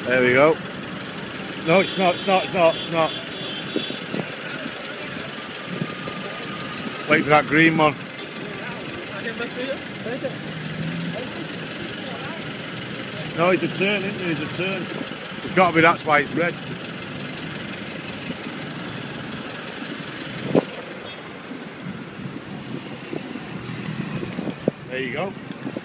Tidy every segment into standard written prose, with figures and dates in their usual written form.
There we go. No, it's not, it's not, it's not, it's not. Wait for that green one. No, it's a turn, isn't it? It's a turn. It's got to be, that's why it's red. There you go.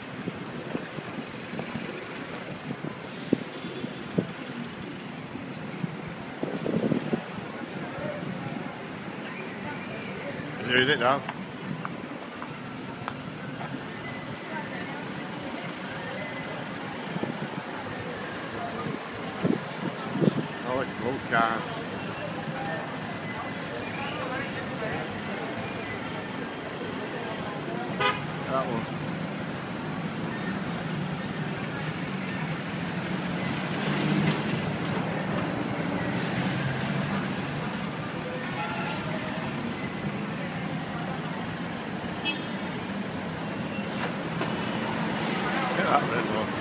You're doing it now. Oh, it's both cars. That one. Look at that red one.